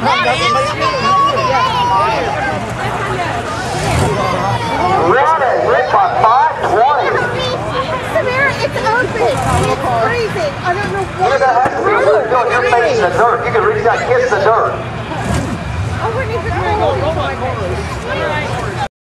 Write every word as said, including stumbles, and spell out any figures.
Running, hit by five twenty. Samara, it's open and it's freezing. I don't know what. Yeah, that has to be really good. You're facing the dirt. You can reach out and kiss the dirt. I wouldn't even bring it.